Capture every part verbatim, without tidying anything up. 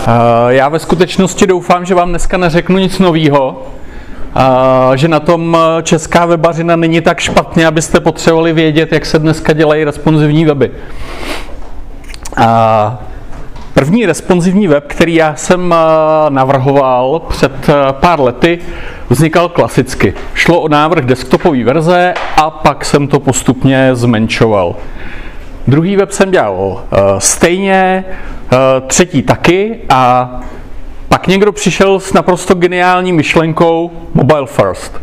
Já ve skutečnosti doufám, že vám dneska neřeknu nic novýho, že na tom česká webařina není tak špatně, abyste potřebovali vědět, jak se dneska dělají responsivní weby. První responsivní web, který já jsem navrhoval před pár lety, vznikal klasicky. Šlo o návrh desktopové verze a pak jsem to postupně zmenšoval. Druhý web jsem dělal stejně, třetí taky a pak někdo přišel s naprosto geniální myšlenkou mobile first.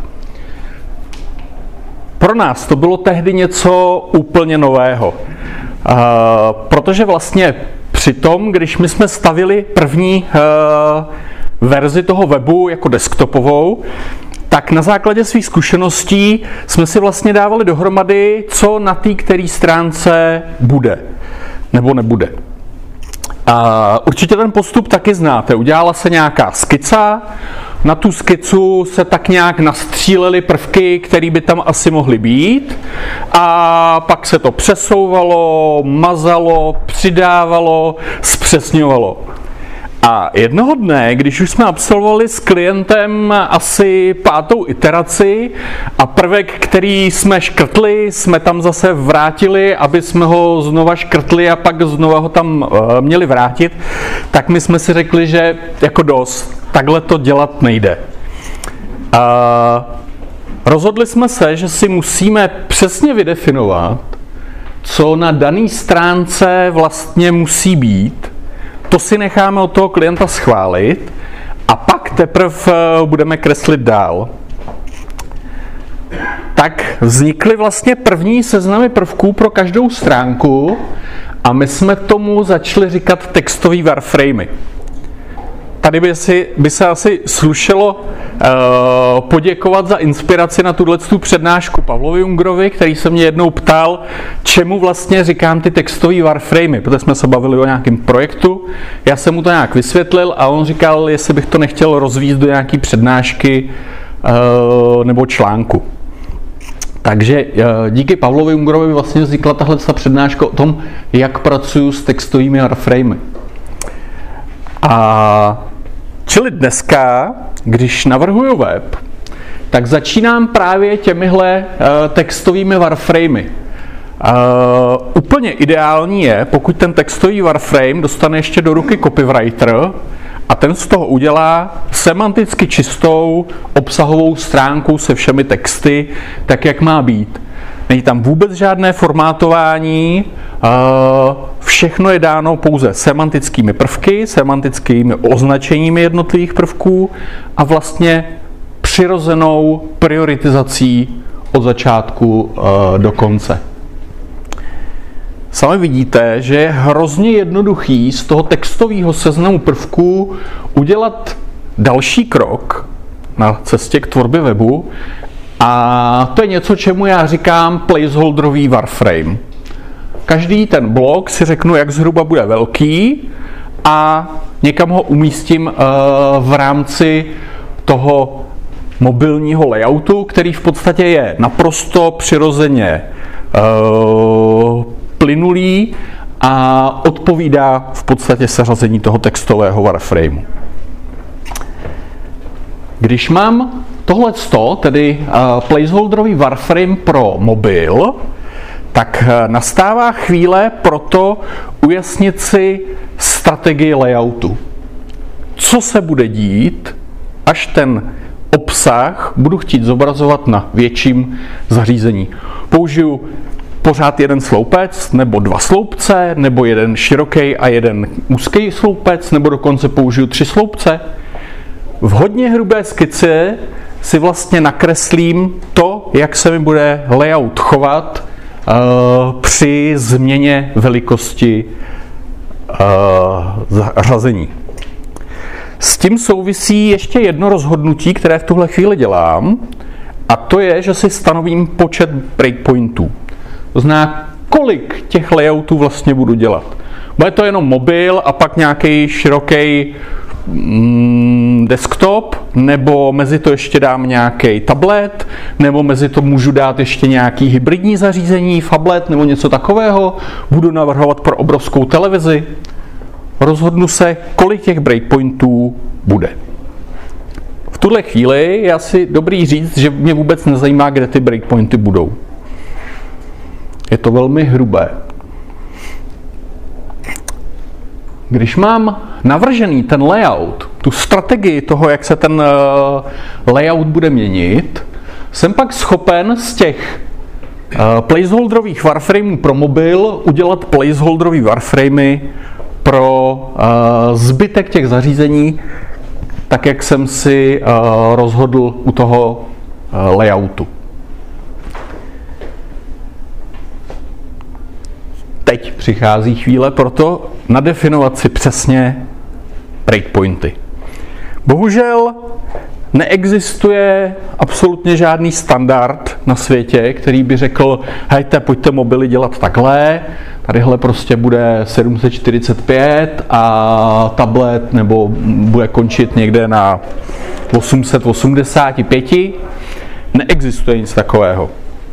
Pro nás to bylo tehdy něco úplně nového, protože vlastně při tom, když my jsme stavili první verzi toho webu jako desktopovou, tak na základě svých zkušeností jsme si vlastně dávali dohromady, co na té které stránce bude nebo nebude. A určitě ten postup taky znáte. Udělala se nějaká skica, na tu skicu se tak nějak nastřílely prvky, které by tam asi mohly být, a pak se to přesouvalo, mazalo, přidávalo, zpřesňovalo. A jednoho dne, když už jsme absolvovali s klientem asi pátou iteraci a prvek, který jsme škrtli, jsme tam zase vrátili, aby jsme ho znova škrtli a pak znova ho tam měli vrátit, tak my jsme si řekli, že jako dost, takhle to dělat nejde. A rozhodli jsme se, že si musíme přesně vydefinovat, co na dané stránce vlastně musí být. To si necháme od toho klienta schválit a pak teprve budeme kreslit dál. Tak vznikly vlastně první seznamy prvků pro každou stránku a my jsme tomu začali říkat textový wireframey. Tady by, si, by se asi slušelo uh, poděkovat za inspiraci na tuto přednášku Pavlovi Ungrovi, který se mě jednou ptal, čemu vlastně říkám ty textový wireframey, protože jsme se bavili o nějakém projektu. Já jsem mu to nějak vysvětlil a on říkal, jestli bych to nechtěl rozvíjet do nějaké přednášky uh, nebo článku. Takže uh, díky Pavlovi Ungrovi vlastně vznikla tahle přednáška o tom, jak pracuji s textovými wireframey. A čili dneska, když navrhuju web, tak začínám právě těmihle uh, textovými wireframey. Uh, úplně ideální je, pokud ten textový wireframe dostane ještě do ruky copywriter a ten z toho udělá semanticky čistou obsahovou stránku se všemi texty, tak jak má být. Není tam vůbec žádné formátování, všechno je dáno pouze semantickými prvky, semantickými označeními jednotlivých prvků a vlastně přirozenou prioritizací od začátku do konce. Sami vidíte, že je hrozně jednoduchý z toho textového seznamu prvků udělat další krok na cestě k tvorbě webu, a to je něco, čemu já říkám placeholderový wireframe. Každý ten blok si řeknu, jak zhruba bude velký a někam ho umístím v rámci toho mobilního layoutu, který v podstatě je naprosto přirozeně plynulý a odpovídá v podstatě seřazení toho textového wireframeu. Když mám tohleto, tedy uh, placeholderový wireframe pro mobil, tak uh, nastává chvíle pro to ujasnit si strategii layoutu. Co se bude dít, až ten obsah budu chtít zobrazovat na větším zařízení. Použiju pořád jeden sloupec, nebo dva sloupce, nebo jeden široký a jeden úzký sloupec, nebo dokonce použiju tři sloupce. V hodně hrubé skici si vlastně nakreslím to, jak se mi bude layout chovat uh, při změně velikosti uh, řazení. S tím souvisí ještě jedno rozhodnutí, které v tuhle chvíli dělám, a to je, že si stanovím počet breakpointů. To znamená, kolik těch layoutů vlastně budu dělat. Bude to jenom mobil a pak nějaký široký desktop, nebo mezi to ještě dám nějaký tablet, nebo mezi to můžu dát ještě nějaký hybridní zařízení, phablet nebo něco takového, budu navrhovat pro obrovskou televizi. rozhodnu se, kolik těch breakpointů bude. V tuhle chvíli je asi dobrý říct, že mě vůbec nezajímá, kde ty breakpointy budou. Je to velmi hrubé. Když mám navržený ten layout, tu strategii toho, jak se ten layout bude měnit, jsem pak schopen z těch placeholderových wireframeů pro mobil udělat placeholderový wireframey pro zbytek těch zařízení, tak jak jsem si rozhodl u toho layoutu. Teď přichází chvíle pro to nadefinovat si přesně breakpointy. Bohužel neexistuje absolutně žádný standard na světě, který by řekl, hejte, pojďte mobily dělat takhle, tadyhle prostě bude sedm set čtyřicet pět a tablet nebo bude končit někde na osm set osmdesát pět. Neexistuje nic takového.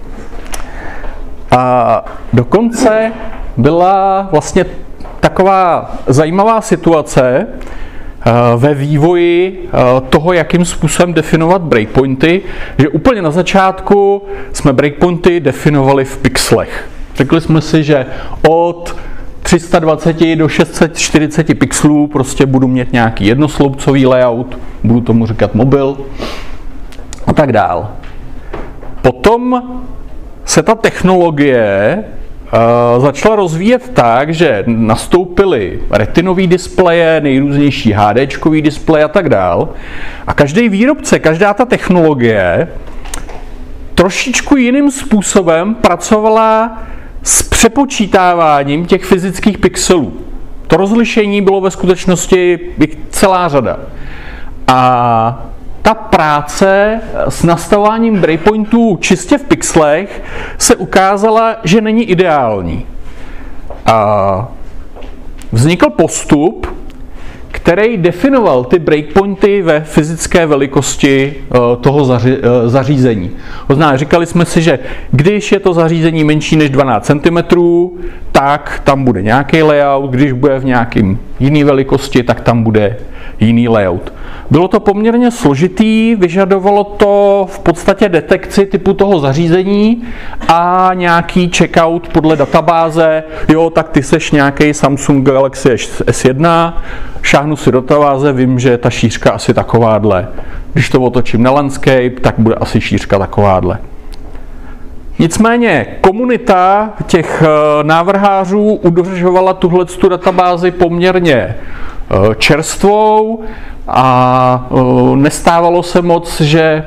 A dokonce byla vlastně taková zajímavá situace ve vývoji toho, jakým způsobem definovat breakpointy, že úplně na začátku jsme breakpointy definovali v pixelech. Řekli jsme si, že od tři sta dvacet do šest set čtyřicet pixelů prostě budu mít nějaký jednosloupcový layout, budu tomu říkat mobil a tak dál. Potom se ta technologie uh, začala rozvíjet tak, že nastoupily retinový displeje, nejrůznější HDčkový displeje a tak dál. A každý výrobce, každá ta technologie trošičku jiným způsobem pracovala s přepočítáváním těch fyzických pixelů. To rozlišení bylo ve skutečnosti celá řada. A ta práce s nastavováním breakpointů čistě v pixelech se ukázala, že není ideální. A vznikl postup, který definoval ty breakpointy ve fyzické velikosti toho zaři, zařízení. To znamená, říkali jsme si, že když je to zařízení menší než dvanáct centimetrů, tak tam bude nějaký layout, když bude v nějakým jiný velikosti, tak tam bude jiný layout. Bylo to poměrně složitý, vyžadovalo to v podstatě detekci typu toho zařízení a nějaký checkout podle databáze. Jo, tak ty seš nějaký Samsung Galaxy S jedna, šáhnu si do databáze, vím, že ta šířka asi takováhle. Když to otočím na landscape, tak bude asi šířka takováhle. Nicméně komunita těch návrhářů udržovala tuhletu databázi poměrně čerstvou a nestávalo se moc, že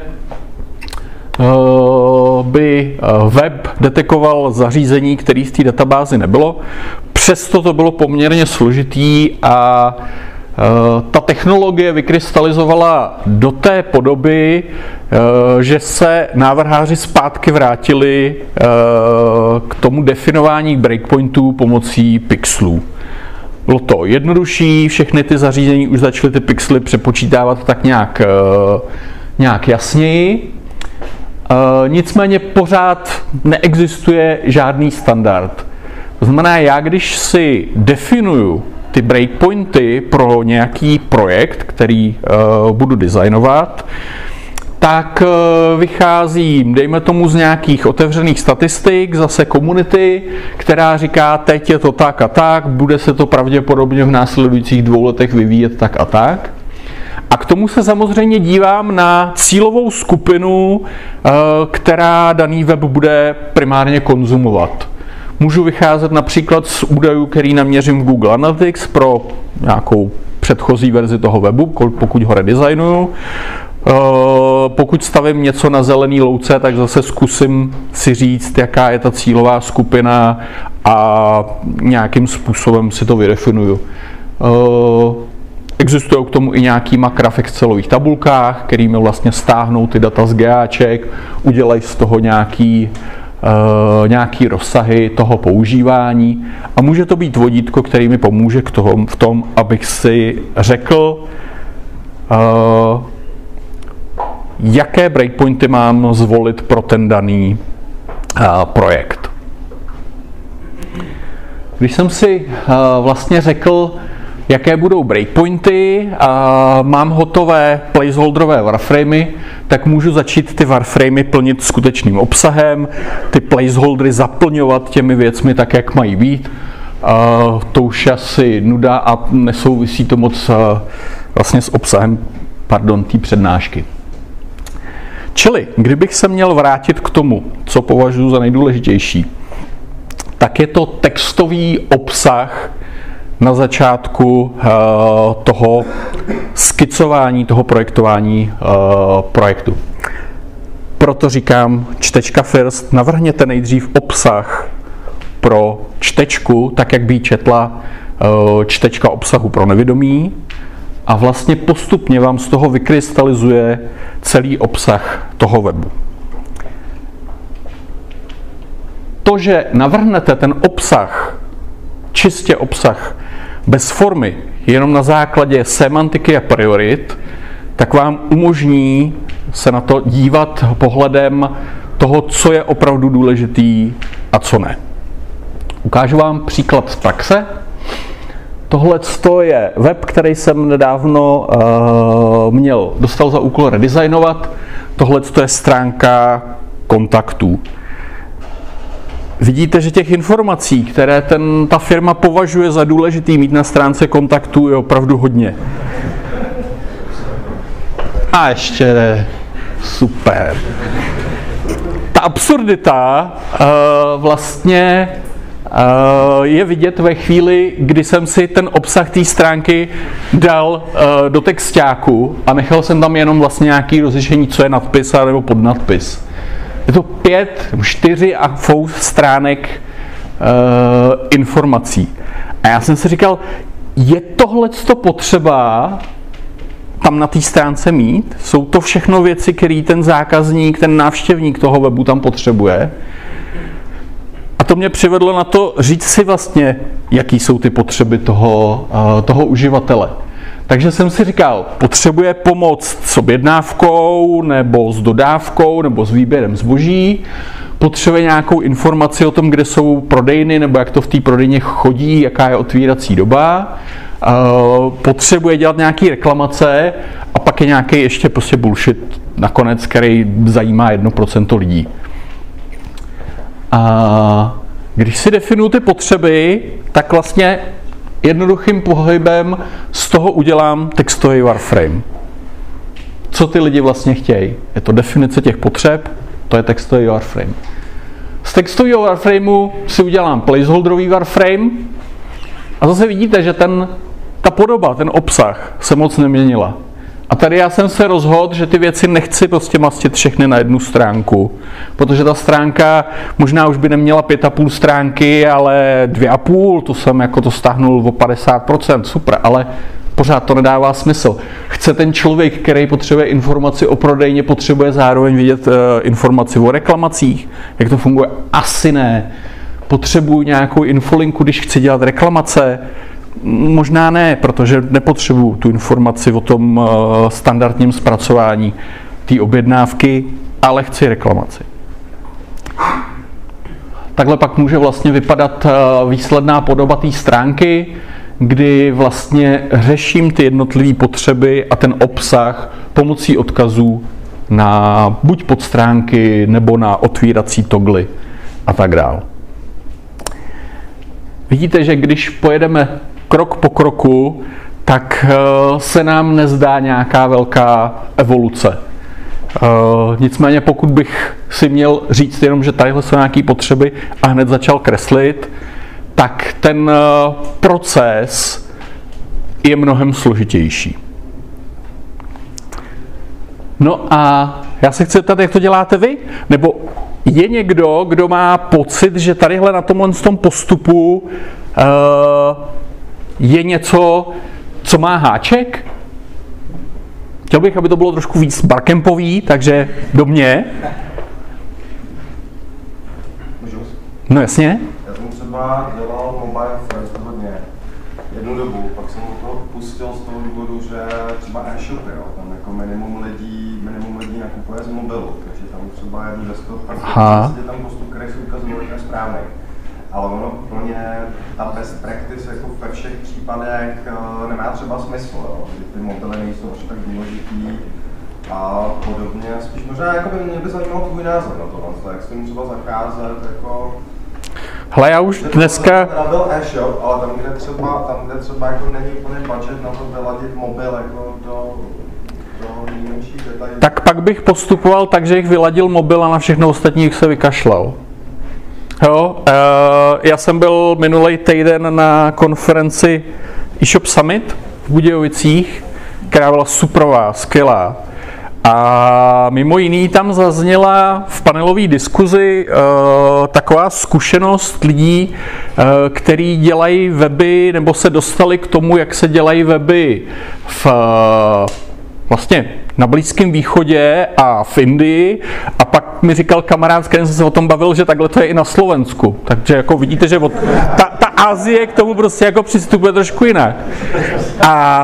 by web detekoval zařízení, který v té databázi nebylo. Přesto to bylo poměrně složitý a ta technologie vykrystalizovala do té podoby, že se návrháři zpátky vrátili k tomu definování breakpointů pomocí pixelů. Bylo to jednodušší, všechny ty zařízení už začaly ty pixely přepočítávat tak nějak, nějak jasněji. Nicméně pořád neexistuje žádný standard. To znamená, já když si definuju ty breakpointy pro nějaký projekt, který uh, budu designovat, tak uh, vycházím, dejme tomu, z nějakých otevřených statistik, zase komunity, která říká, teď je to tak a tak, bude se to pravděpodobně v následujících dvou letech vyvíjet tak a tak. A k tomu se samozřejmě dívám na cílovou skupinu, uh, která daný web bude primárně konzumovat. Můžu vycházet například z údajů, který naměřím v Google Analytics pro nějakou předchozí verzi toho webu, pokud ho redesignuju. Pokud stavím něco na zelený louce, tak zase zkusím si říct, jaká je ta cílová skupina a nějakým způsobem si to vydefinuju. Existují k tomu i nějaký makra v Excelových tabulkách, kterými vlastně stáhnou ty data z GAček, udělají z toho nějaký Uh, nějaký rozsahy toho používání a může to být vodítko, který mi pomůže k tomu, v tom, abych si řekl, uh, jaké breakpointy mám zvolit pro ten daný uh, projekt. Když jsem si uh, vlastně řekl, jaké budou breakpointy, a mám hotové placeholderové warframey, tak můžu začít ty warframey plnit skutečným obsahem, ty placeholdery zaplňovat těmi věcmi tak, jak mají být. A to už je asi nuda a nesouvisí to moc vlastně s obsahem, pardon, té přednášky. Čili, kdybych se měl vrátit k tomu, co považuji za nejdůležitější, tak je to textový obsah na začátku uh, toho skicování, toho projektování uh, projektu. Proto říkám čtečka first, navrhněte nejdřív obsah pro čtečku, tak jak by četla uh, čtečka obsahu pro nevědomí, a vlastně postupně vám z toho vykrystalizuje celý obsah toho webu. To, že navrhnete ten obsah, čistě obsah, bez formy, jenom na základě semantiky a priorit, tak vám umožní se na to dívat pohledem toho, co je opravdu důležitý a co ne. Ukážu vám příklad z praxe. Tohle je web, který jsem nedávno uh, měl, dostal za úkol redesignovat. Tohle je stránka kontaktů. Vidíte, že těch informací, které ten, ta firma považuje za důležitý mít na stránce kontaktů, je opravdu hodně. A ještě super. Ta absurdita uh, vlastně uh, je vidět ve chvíli, kdy jsem si ten obsah té stránky dal uh, do textáku a nechal jsem tam jenom vlastně nějaký rozlišení, co je nadpis a nebo podnadpis. Je to pět, čtyři a půl stránek uh, informací. A já jsem si říkal, je tohleto potřeba tam na té stránce mít? Jsou to všechno věci, které ten zákazník, ten návštěvník toho webu tam potřebuje? A to mě přivedlo na to říct si vlastně, jaký jsou ty potřeby toho, uh, toho uživatele. Takže jsem si říkal, potřebuje pomoc s objednávkou, nebo s dodávkou, nebo s výběrem zboží, potřebuje nějakou informaci o tom, kde jsou prodejny, nebo jak to v té prodejně chodí, jaká je otvírací doba, potřebuje dělat nějaké reklamace a pak je nějaký ještě prostě bullshit nakonec, který zajímá jedno procento lidí. A když si definuju ty potřeby, tak vlastně jednoduchým pohybem z toho udělám textový warframe. Co ty lidi vlastně chtějí? Je to definice těch potřeb, to je textový warframe. Z textového warframeu si udělám placeholderový warframe a zase vidíte, že ten, ta podoba, ten obsah se moc neměnila. A tady já jsem se rozhodl, že ty věci nechci prostě mastit všechny na jednu stránku, protože ta stránka možná už by neměla pět a půl stránky, ale dvě a půl, to jsem jako to stáhnul o padesát procent, super, ale pořád to nedává smysl. Chce ten člověk, který potřebuje informaci o prodejně, potřebuje zároveň vidět uh, informaci o reklamacích, jak to funguje? Asi ne. Potřebuji nějakou infolinku, když chci dělat reklamace? Možná ne, protože nepotřebuju tu informaci o tom uh, standardním zpracování té objednávky, ale chci reklamaci. Takhle pak může vlastně vypadat uh, výsledná podoba té stránky, kdy vlastně řeším ty jednotlivé potřeby a ten obsah pomocí odkazů na buď podstránky, nebo na otvírací togly a tak dál. Vidíte, že když pojedeme krok po kroku, tak se nám nezdá nějaká velká evoluce. Nicméně pokud bych si měl říct jenom, že tadyhle jsou nějaké potřeby a hned začal kreslit, tak ten proces je mnohem složitější. No a já se chci zeptat, jak to děláte vy? Nebo je někdo, kdo má pocit, že tadyhle na tomhle tom postupu uh, je něco, co má háček? Chtěl bych, aby to bylo trošku víc barkempový, takže do mě. No jasně. Já jsem třeba dělal mobile first hodně jednu dobu, pak jsem to pustil z toho důvodu, že třeba e-shopy, jo, tam jako minimum lidí, minimum lidí nakupuje z mobilu, takže tam třeba jedu desktop a vlastně tam postup, který se ukazuje, že je správný. ale ono úplně ta best practice jako ve všech případech nemá třeba smysl, jo? Ty mobily nejsou až tak důležitý a podobně. Spíš možná jako by mě by zajímal tvůj názor na to, jak s tím třeba zacházet, jako... Hele, já už dneska... To byl e-shop, ale tam, kde třeba, tam, kde třeba jako není úplně budget na to vyladit mobil jako do, do nejmenších detailů. Tak pak bych postupoval tak, že jich vyladil mobil a na všechno ostatních se vykašlal. Jo, uh, já jsem byl minulý týden na konferenci eShop Summit v Budějovicích, která byla superová, skvělá. A mimo jiný tam zazněla v panelové diskuzi uh, taková zkušenost lidí, uh, který dělají weby nebo se dostali k tomu, jak se dělají weby v, uh, vlastně na Blízkém východě a v Indii. A pak mi říkal kamarád, s kterým jsem se o tom bavil, že takhle to je i na Slovensku. Takže jako vidíte, že od, ta, ta Asie k tomu prostě jako přistupuje trošku jinak. A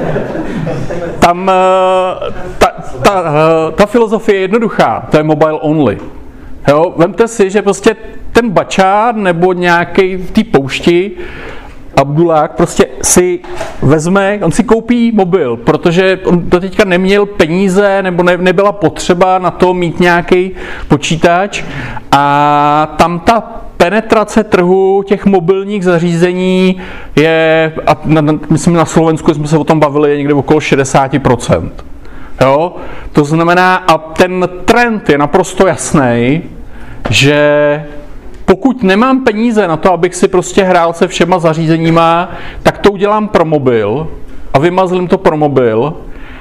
tam ta, ta, ta filozofie je jednoduchá, to je mobile only. Jo, vemte si, že prostě ten bačár nebo nějaký v té poušti Abdulák prostě si vezme, on si koupí mobil, protože on do teďka neměl peníze nebo ne, nebyla potřeba na to mít nějaký počítač a tam ta penetrace trhu těch mobilních zařízení je, a na, na, myslím na Slovensku jsme se o tom bavili, je někde okolo šedesát procent. Jo? To znamená, a ten trend je naprosto jasný, že pokud nemám peníze na to, abych si prostě hrál se všema zařízeníma, tak to udělám pro mobil a vymazlím to pro mobil.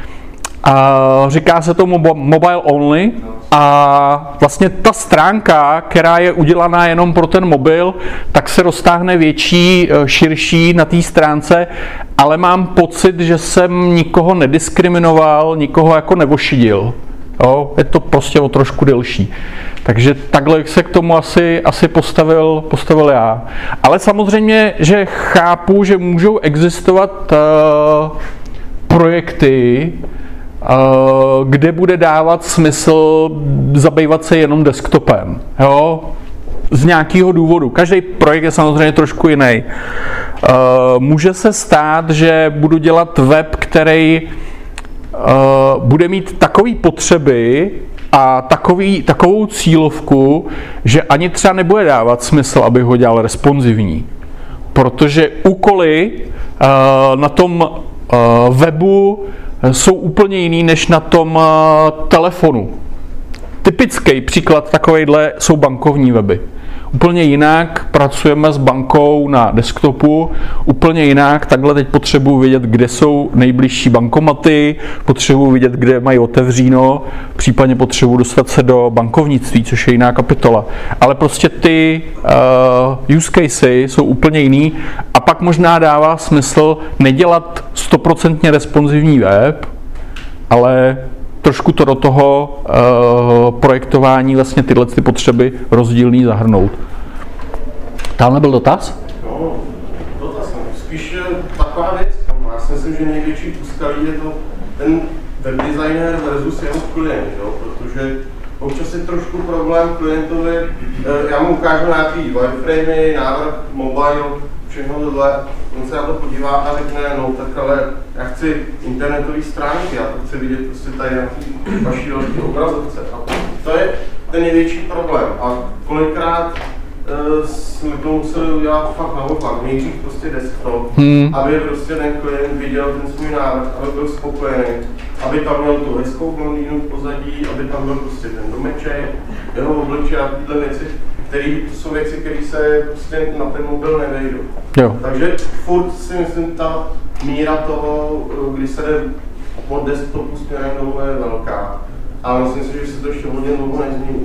A říká se tomu mobile only a vlastně ta stránka, která je udělaná jenom pro ten mobil, tak se roztáhne větší, širší na té stránce, ale mám pocit, že jsem nikoho nediskriminoval, nikoho jako nevošidil. Jo, je to prostě o trošku delší. Takže takhle se k tomu asi, asi postavil, postavil já. Ale samozřejmě, že chápu, že můžou existovat uh, projekty, uh, kde bude dávat smysl zabývat se jenom desktopem. Jo? Z nějakého důvodu. Každý projekt je samozřejmě trošku jiný. Uh, může se stát, že budu dělat web, který Uh, bude mít takové potřeby a takový, takovou cílovku, že ani třeba nebude dávat smysl, aby ho dělal responsivní. Protože úkoly uh, na tom uh, webu jsou úplně jiný než na tom uh, telefonu. Typický příklad takovejhle jsou bankovní weby. Úplně jinak pracujeme s bankou na desktopu, úplně jinak, takhle teď potřebuji vědět, kde jsou nejbližší bankomaty, potřebuji vědět, kde mají otevříno, případně potřebuji dostat se do bankovnictví, což je jiná kapitola. Ale prostě ty uh, use casey jsou úplně jiný a pak možná dává smysl nedělat stoprocentně responsivní web, ale trošku to do toho uh, projektování vlastně tyhle ty potřeby rozdílný zahrnout. Tamhle byl dotaz? No, dotaz. Spíš taková věc. Já si myslím, že největší úskalí je to ten webdesigner versus jeho klient, jo? Protože občas je trošku problém klientovi, já mu ukážu nějaký wireframey, návrh, mobile, všechno tohle, on se na to podívá a řekne, no tak ale já chci internetové stránky, já to chci vidět prostě tady na té vaší velké obrazovce. A to je ten největší problém. A kolikrát uh, jsme to museli udělat fakt naopak, nejdřív prostě desktop, hmm. aby prostě ten klient viděl ten svůj návrh, aby byl spokojený, aby tam měl tu hezkou blondýnu v pozadí, aby tam byl prostě ten domeček, jeho obličej a tyhle věci. Který, to jsou věci, které se prostě na ten mobil nevejdou. Jo. Takže furt si myslím, ta míra toho, kdy se jde od desktopu směrem dolů, je velká. A myslím si, že se to ještě hodně dlouho nezmění.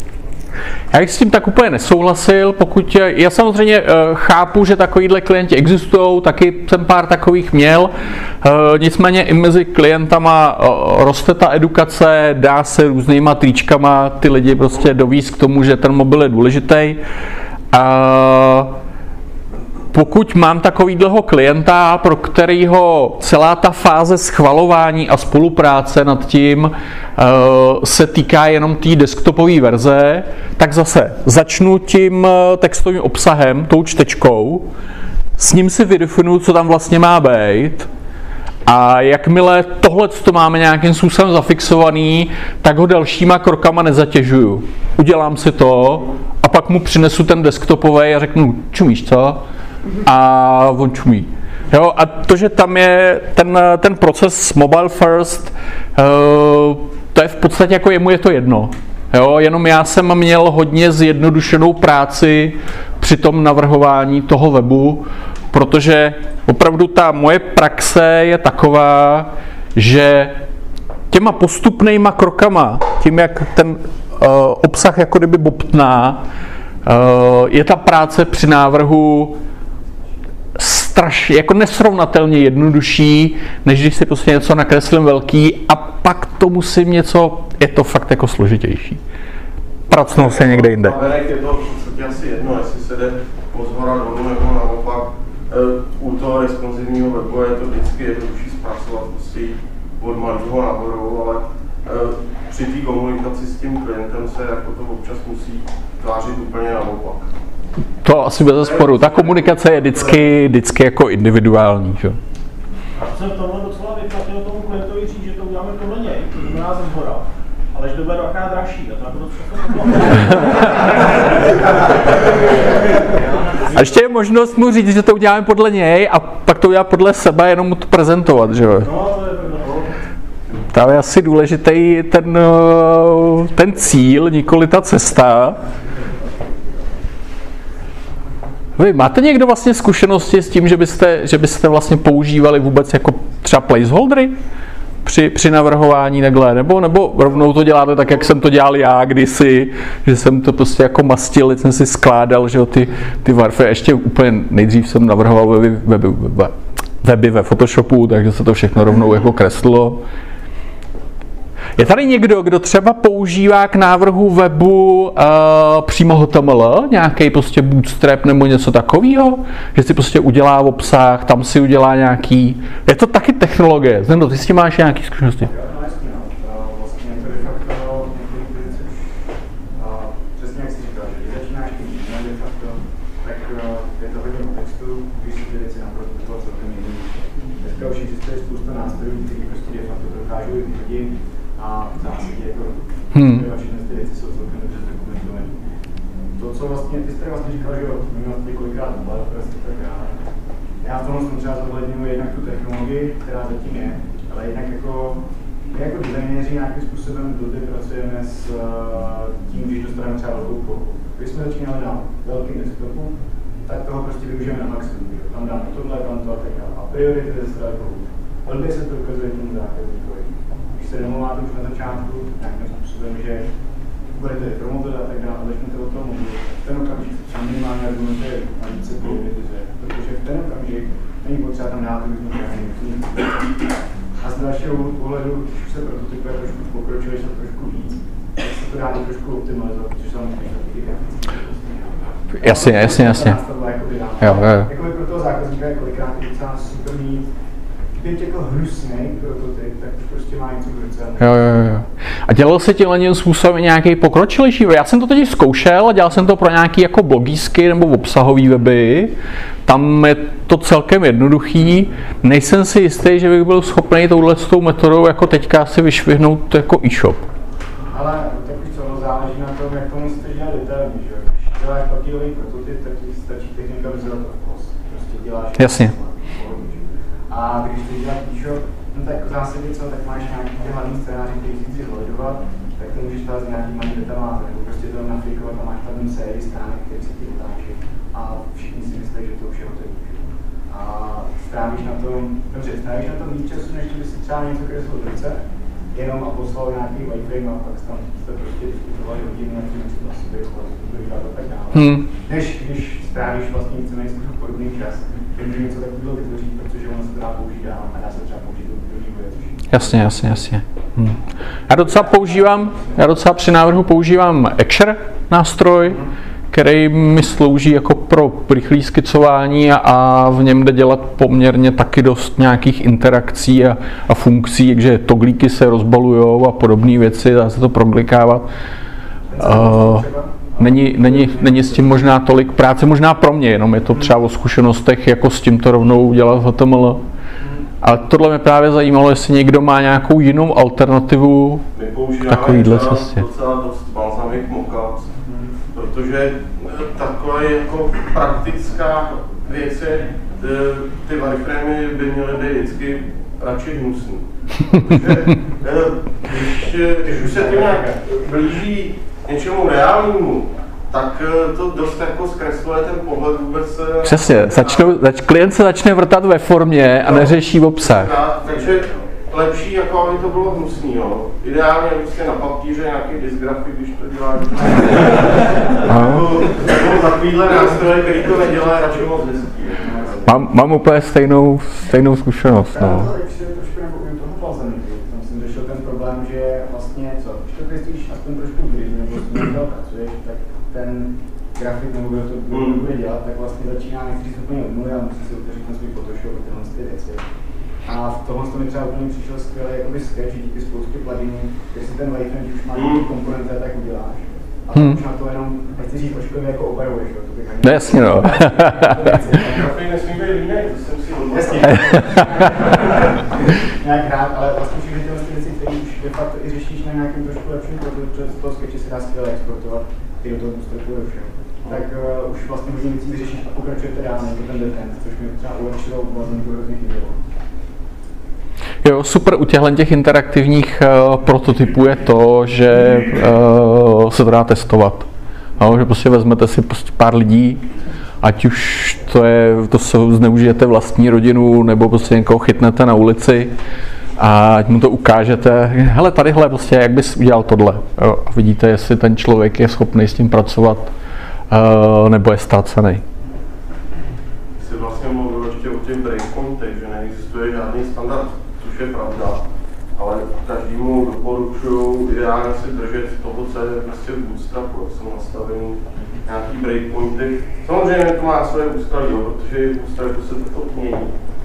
Já bych s tím tak úplně nesouhlasil, pokud já samozřejmě chápu, že takovýhle klienti existují, taky jsem pár takových měl, nicméně i mezi klientama roste ta edukace, dá se různýma tričkama ty lidi prostě dovízt k tomu, že ten mobil je důležitý. A pokud mám takovýhleho klienta, pro kterýho celá ta fáze schvalování a spolupráce nad tím uh, se týká jenom té desktopové verze, tak zase začnu tím textovým obsahem, tou čtečkou, s ním si vydefinuju, co tam vlastně má být. A jakmile tohle to máme nějakým způsobem zafixovaný, tak ho dalšíma krokama nezatěžuju. Udělám si to a pak mu přinesu ten desktopový a řeknu, čumíš co? A on čumí. Jo, a to, že tam je ten, ten proces mobile first, uh, to je v podstatě jako jemu je to jedno. Jo, jenom já jsem měl hodně zjednodušenou práci při tom navrhování toho webu, protože opravdu ta moje praxe je taková, že těma postupnýma krokama, tím, jak ten uh, obsah jako kdyby bobtná, uh, je ta práce při návrhu strašně, jako nesrovnatelně jednodušší, než když si prostě něco nakreslím velký a pak to musím něco, je to fakt jako složitější. Pracnou se někde jinde. Navenek je to v podstatě asi jedno, jestli se jde pozhora dolů nebo naopak. U toho responsivního webu je to vždycky jednodušší zpracovat prostě od malého nahoru, ale při té komunikaci s tím klientem se jako to občas musí tvářit úplně naopak. To asi bez sporu. Ta komunikace je vždycky, vždycky jako individuální. Že? A to jsem v tomhle docela vyplatil tomu klientovi říct, že to uděláme podle něj, to znamená ze zhora. Ale že to bude dvakrát dražší, a to jako to všechno A ještě je možnost mu říct, že to uděláme podle něj a pak to udělá podle sebe, jenom mu to prezentovat, že jo? No, to je pravda. Tam je asi důležitý ten, ten cíl, nikoli ta cesta. Vy máte někdo vlastně zkušenosti s tím, že byste, že byste vlastně používali vůbec jako třeba placeholdery při, při navrhování takhle, nebo, nebo rovnou to děláte tak, jak jsem to dělal já kdysi, že jsem to prostě jako mastil, jsem si skládal, že jo, ty, ty varfy, ještě úplně nejdřív jsem navrhoval weby, weby, weby, weby ve Photoshopu, takže se to všechno rovnou jako kreslilo. Je tady někdo, kdo třeba používá k návrhu webu uh, přímo H T M L, nějaký prostě bootstrap nebo něco takového, že si prostě udělá obsah, tam si udělá nějaký, je to taky technologie, Zdeno, ty s tím máš nějaký zkušenosti? Vlastně to de facto několik věcí už přesně jak jsi říkal, že když začínáš tím výzvem de facto, tak je to hodně textu, když si ty věci naprosto bylo celkem jednoduché. Dneska už existuje spousta nástrojů, které prostě de facto dokážou vyhodit a v zásadě jako hmm. všechny ty věci jsou celkem dobře zdokumentované. To, co vlastně, ty jste vlastně říkal, že jo, měl jste kolikrát mobile first a tak dále. Já v tomhle jsem třeba zohledňuji jednak tu technologii, která zatím je, ale jednak jako my jako designéři nějakým způsobem blbě pracujeme s tím, když dostaneme třeba velkou plochu. Když jsme začínali na velkým desktopu, tak toho prostě využijeme na maximum. Tam dáme tohle, tam to a tak dále. A priority ze strany toho. Blbě se to ukazuje tomu zákazníkovi. Když se domluváte už na začátku nějakým způsobem, že budete promovat a tak dále, a začnete o tom mluvit, v ten okamžik třeba minimálně argumentuje a více prioritizuje, protože v ten okamžik není potřeba tam dát různý krajiny. A z dalšího pohledu, když už se prototypuje trošku pokročilejší a trošku víc, tak se to dá trošku optimalizovat, protože tam můžete taky grafické. Jasně, jasně, jasně. Jo, jo, jo. Jakoby pro toho zákazníka je kolikrát docela super mít byť jako hnusný prototyp, tak prostě má něco zrcadlo. Jo, jo, jo. A dělal se tímhle tím způsobem nějaký pokročilejší? Já jsem to teď zkoušel a dělal jsem to pro nějaký jako blogísky nebo obsahový weby. Tam je to celkem jednoduchý. Nejsem si jistý, že bych byl schopný touhletou metodou jako teďka si vyšvihnout jako e-shop. Ale tak už co, záleží na tom, jak tomu jste dělali detailně, že? Když děláš papírový prototyp, tak ti stačí technika vyzerovat v post. Prostě děláš... Jasně. A když ty děláš e-shop, no tak v zásadě co, tak máš nějaký ty hlavní scénáře, který si chci zhledovat, tak to můžeš dát z nějaký malý datamáze, nebo prostě to naflikovat a máš tam sérii stránek, který si ti otáčí a všichni si myslí, že to už je hotový. A strávíš na tom, dobře, strávíš na tom víc času, než by si třeba něco kreslil v ruce, jenom a poslal nějaký wireframe a pak tam jste prostě diskutovali hodinu na tím, co na sobě vydat a tak dále. Hmm. Než když strávíš vlastně víceméně podobný čas, když něco takového vytvořit, protože ono se dá použít dál a dá se třeba použít do vývoje. Jasně, jasně, jasně. Hmm. Já docela používám, já docela při návrhu používám Exer nástroj, který mi slouží jako pro rychlé skicování a, a v něm jde dělat poměrně taky dost nějakých interakcí a, a funkcí, takže toglíky se rozbalujou a podobné věci, dá se to proglikávat. Uh, není, není, není s tím možná tolik práce, možná pro mě, jenom je to třeba o zkušenostech, jako s tím to rovnou dělat v H T M L. Ale tohle mě právě zajímalo, jestli někdo má nějakou jinou alternativu k takovýhle cestě. Docela dost balsamic mockups, protože taková jako praktická věc je, ty wireframey by měly být vždycky radši hnusný. Protože když, když už se to nějak blíží něčemu reálnému, tak to dost jako zkresluje ten pohled vůbec. Přesně, začnou, zač, klient se začne vrtat ve formě a neřeší obsah. Takže lepší, jako aby to bylo hnusný, jo. Ideálně prostě na papíře nějaký dysgrafy, když to dělá. Nebo takovýhle nástroje, který to nedělá, radši moc hezký. Mám, mám úplně stejnou, stejnou zkušenost, no. Ten problém, že vlastně co, když to krestíš aspoň trošku grid, nebo s tím pracuješ, tak ten grafik nebo kdo to, kdo to bude dělat, tak vlastně začíná nechci úplně od nuly a musí si otevřít na svůj Photoshop a tyhle ty věci. A v tomhle to mi třeba úplně přišel skvělý jakoby sketch díky spoustě pluginů, když si ten wireframe, když už má nějaký komponenty, tak uděláš. A tak už na to jenom, nechci říct ošklivě, jako obarvuješ, jo, to bych ani... No jasně, no. Grafik nesmí být línej, to jsem si odmazal. Jasně. Nějak rád, ale vlastně všechny tyhle věci, které už de facto i řešíš na nějakém trošku lepším produktu, protože z toho sketche se dá skvěle exportovat, ty do toho bootstrapu do všeho. Tak uh, už vlastně hodně věcí vyřešíš a pokračujete dál, jako ten detent, což mi třeba ulehčilo vlastně to hrozně chybělo. Jo, super u těchto těch interaktivních uh, prototypů je to, že uh, se to dá testovat. No, že prostě vezmete si prostě pár lidí, ať už to je, to se zneužijete vlastní rodinu, nebo prostě někoho chytnete na ulici a ať mu to ukážete. Hele, tadyhle prostě, jak bys udělal tohle. Jo, a vidíte, jestli ten člověk je schopný s tím pracovat, uh, nebo je ztracený. Jsi vlastně mluvil ještě o těch breakpointech, že neexistuje žádný standard, což je pravda. Ale každému doporučuji ideálně si držet toho, co je prostě v bootstrapu, jak jsou nastavený nějaký breakpointy. Samozřejmě to má svoje úskalí, protože v bootstrapu se to mění.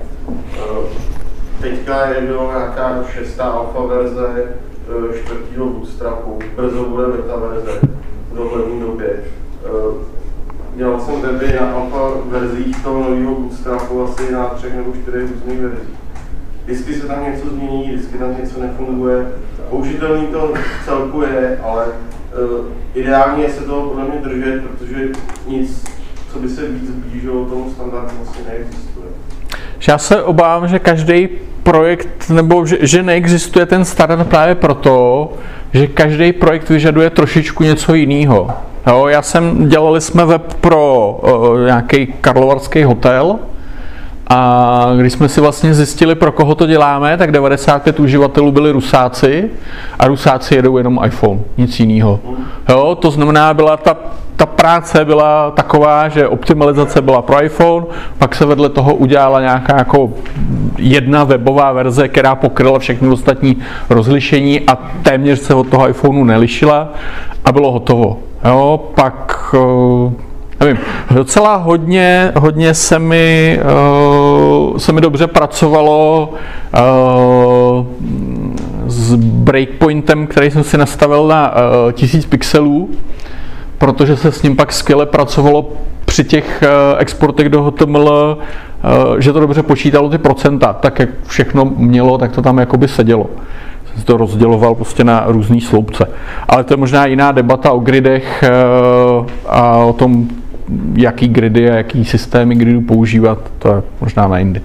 Teďka je bylo nějaká šestá alfa verze čtvrtého bootstrapu, brzo bude beta verze v dohledné době. Dělal jsem weby na alfa verzích toho nového bootstrapu asi na třech nebo čtyřech různých verzích. Vždycky se tam něco změní, vždycky tam něco nefunguje. Použitelný to celku je, ale uh, ideálně se toho podle mě držet, protože nic, co by se víc blížilo tomu standardu, vlastně neexistuje. Já se obávám, že každý projekt, nebo že, že neexistuje ten standard právě proto, že každý projekt vyžaduje trošičku něco jiného. Jo, já jsem, dělali jsme web pro uh, nějaký karlovarský hotel, a když jsme si vlastně zjistili, pro koho to děláme, tak devadesát pět uživatelů byli Rusáci a Rusáci jedou jenom iPhone, nic jiného. Jo, to znamená, byla ta, ta práce byla taková, že optimalizace byla pro iPhone, pak se vedle toho udělala nějaká jako jedna webová verze, která pokryla všechny ostatní rozlišení a téměř se od toho iPhoneu nelišila a bylo hotovo. Jo, pak nevím, docela hodně, hodně se mi, uh, se mi dobře pracovalo uh, s breakpointem, který jsem si nastavil na uh, tisíc pixelů, protože se s ním pak skvěle pracovalo při těch uh, exportech do H T M L, uh, že to dobře počítalo ty procenta, tak jak všechno mělo, tak to tam jakoby sedělo. Jsem to rozděloval prostě na různý sloupce. Ale to je možná jiná debata o gridech uh, a o tom, jaký gridy a jaký systémy gridů používat, to je možná na jindy.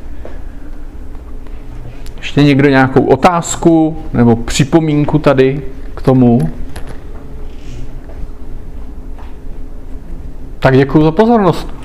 Ještě někdo nějakou otázku nebo připomínku tady k tomu? Tak děkuji za pozornost.